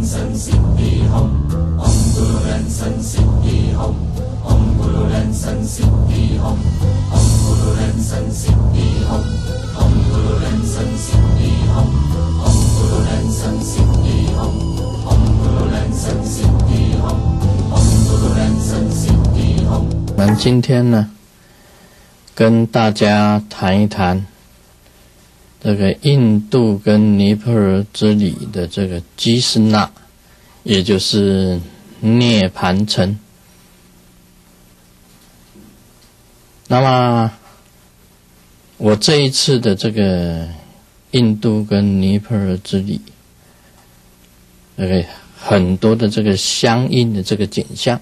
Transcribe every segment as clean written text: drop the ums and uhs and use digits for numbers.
San Siddhi Hum, Om Guru Ren San Siddhi Hum, Om Guru Ren San Siddhi Hum, Om Guru Ren San Siddhi Hum, Om Guru Ren San Siddhi Hum, Om Guru Ren San Siddhi Hum, Om Guru Ren San Siddhi Hum, Om Guru Ren San Siddhi Hum。 我们今天呢，跟大家谈一谈这个印度跟尼泊尔之里的这个基斯纳，也就是涅盘城。那么我这一次的这个印度跟尼泊尔之里，很多的这个相应的这个景象，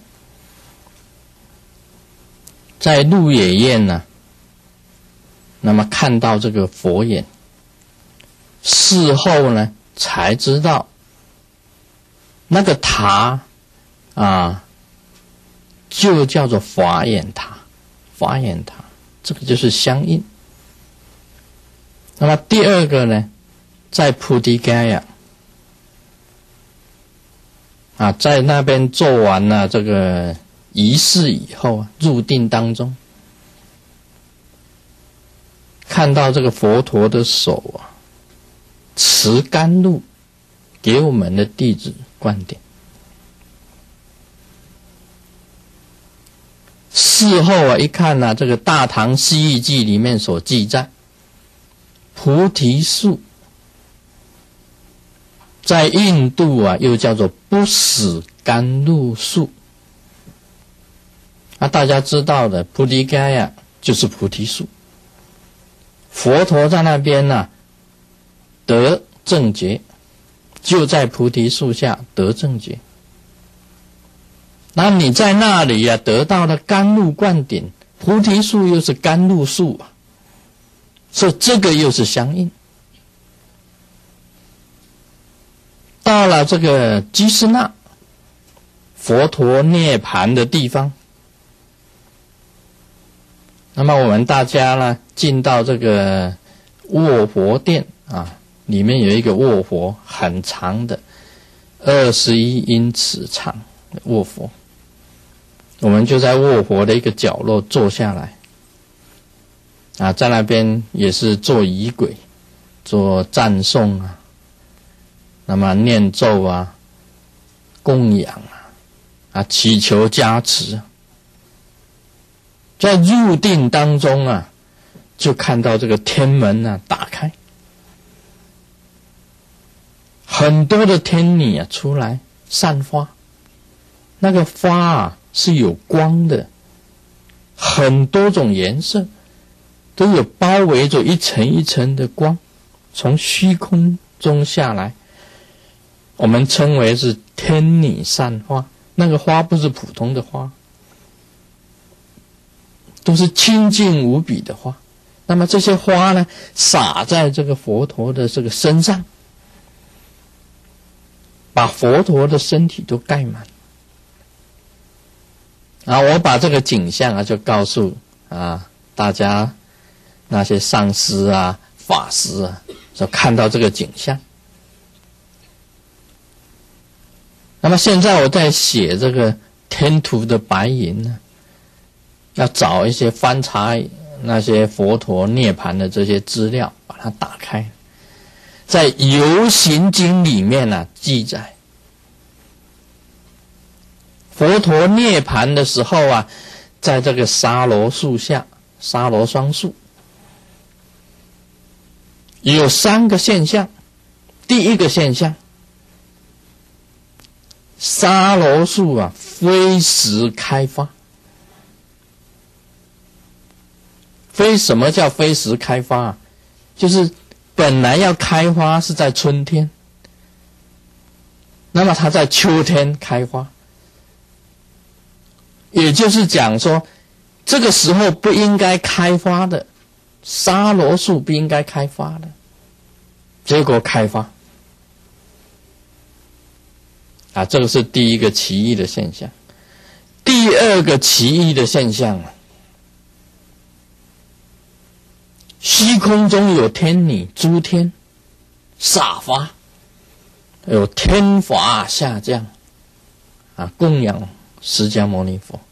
在鹿野苑呢，那么看到这个佛眼，事后呢才知道那个塔啊，就叫做法眼塔。法眼塔，这个就是相应。那么第二个呢，在菩提伽亚啊，在那边做完了这个仪式以后啊，入定当中，看到这个佛陀的手啊，持甘露给我们的弟子灌顶。事后啊，一看呢，这个《大唐西域记》里面所记载，菩提树在印度啊，又叫做不死甘露树。大家知道的，菩提伽亚就是菩提树，佛陀在那边呢，得正觉，就在菩提树下得正觉。那你在那里啊，得到了甘露灌顶，菩提树又是甘露树啊，所以这个又是相应。到了这个基斯纳，佛陀涅盘的地方，那么我们大家呢，进到这个卧佛殿啊，里面有一个卧佛，很长的，21英尺长的卧佛。我们就在卧佛的一个角落坐下来，啊，在那边也是做仪轨，做赞颂啊，那么念咒啊，供养啊，祈求加持。在入定当中啊，就看到这个天门啊打开，很多的天女啊出来散发，那个花啊是有光的，很多种颜色，都有包围着一层一层的光，从虚空中下来，我们称为是天女散花。那个花不是普通的花，都是清净无比的花。那么这些花呢，洒在这个佛陀的这个身上，把佛陀的身体都盖满。我把这个景象啊，就告诉大家那些上师啊、法师啊，就看到这个景象。那么现在我在写这个天图的白云呢，要找一些翻查那些佛陀涅盘的这些资料，把它打开，在《游行经》里面呢记载。佛陀涅盘的时候啊，在这个沙罗树下，沙罗双树，有3个现象。第一个现象，沙罗树啊飞时开花。什么叫飞时开花啊？就是本来要开花是在春天，那么它在秋天开花。也就是讲说，这个时候不应该开花的，沙罗树不应该开花的，结果开花。这个是第一个奇异的现象。第二个奇异的现象啊，虚空中有天女诸天洒发， 有天法下降啊，供养释迦牟尼佛。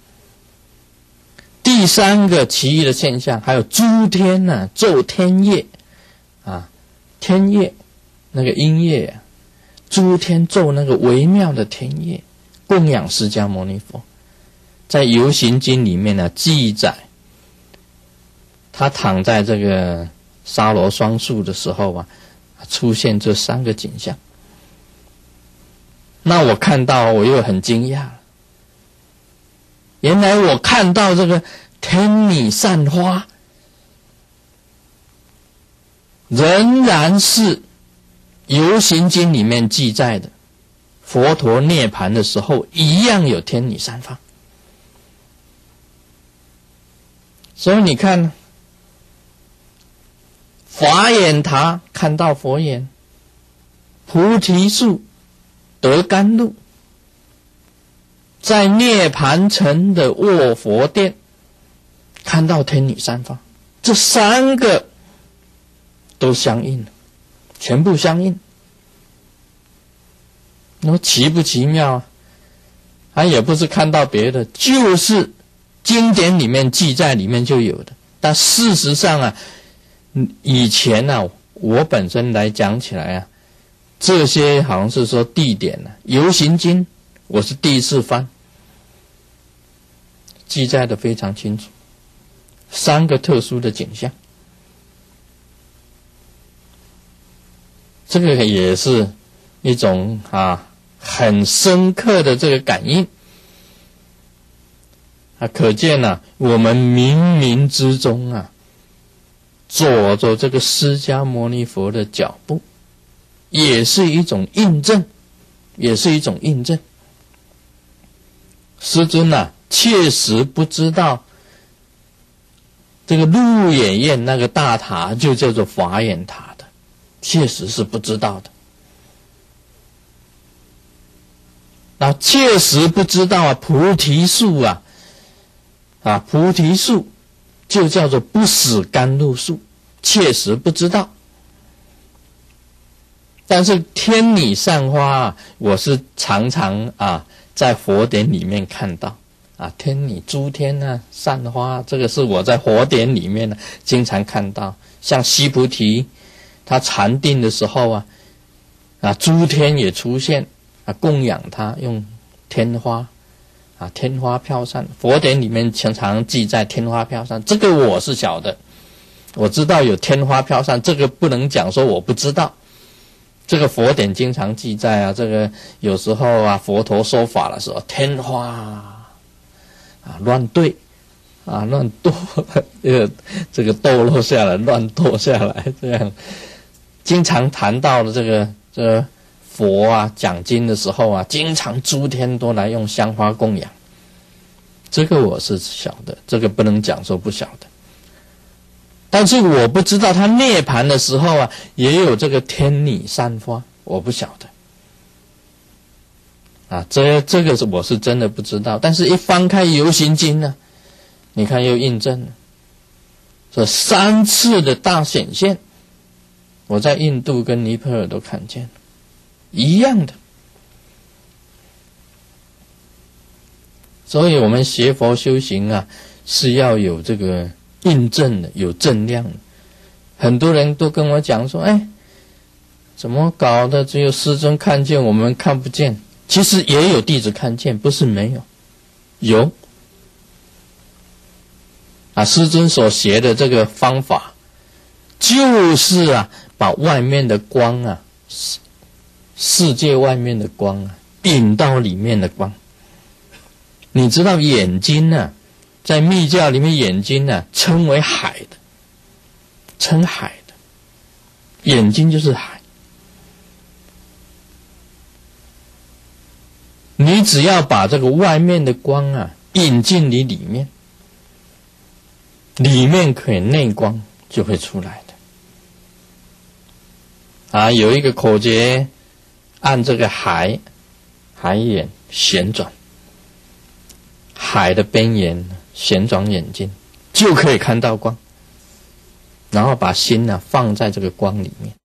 第三个奇异的现象，还有诸天啊奏天乐啊，天乐那个音乐啊，诸天奏那个微妙的天乐，供养释迦牟尼佛。在《游行经》里面呢记载，他躺在这个沙罗双树的时候啊，出现这三个景象。那我看到，我又很惊讶了。原来我看到这个天女散花，仍然是《游行经》里面记载的，佛陀涅槃的时候一样有天女散花。所以你看，法眼塔看到佛眼，菩提树得甘露，在涅盘城的卧佛殿看到天女散花，这三个都相应了，全部相应。那么奇不奇妙啊？他也不是看到别的，就是经典里面记载里面就有的。但事实上啊，以前啊，我本身来讲起来啊，这些好像是说地点啊，《游行经》我是第一次翻，记载的非常清楚，三个特殊的景象，这个也是一种很深刻的这个感应啊，可见啊，我们冥冥之中啊，走着这个释迦牟尼佛的脚步，也是一种印证，也是一种印证。师尊啊，确实不知道这个鹿野苑那个大塔就叫做法眼塔的，确实是不知道的。那确实不知道啊，菩提树菩提树就叫做不死甘露树，确实不知道。但是天女散花我是常常在佛典里面看到天女诸天散花，这个是我在佛典里面经常看到。像须菩提他禅定的时候诸天也出现供养他，用天花天花飘散。佛典里面常常记载天花飘散，这个我是晓得，我知道有天花飘散，这个不能讲说我不知道。这个佛典经常记载这个有时候佛陀说法的时候，天花乱坠乱堕，这个堕落下来，乱堕下来，这样经常谈到的这个佛讲经的时候经常诸天都来用香花供养，这个我是晓得，这个不能讲说不晓得。但是我不知道他涅槃的时候也有这个天女散花，我不晓得这个我是真的不知道。但是一翻开《游行经》呢，你看又印证了这三次的大显现，我在印度跟尼泊尔都看见了一样的。所以我们学佛修行是要有这个印证的，有正量的。很多人都跟我讲说，怎么搞的，只有师尊看见，我们看不见。其实也有弟子看见，不是没有，有师尊所学的这个方法就是把外面的光世界外面的光引到里面的光。你知道眼睛在密教里面眼睛称为海的，称海的，眼睛就是海。你只要把这个外面的光引进你里面，里面可以内光就会出来的。有一个口诀，按这个海眼旋转，海的边缘旋转眼睛，就可以看到光，然后把心放在这个光里面。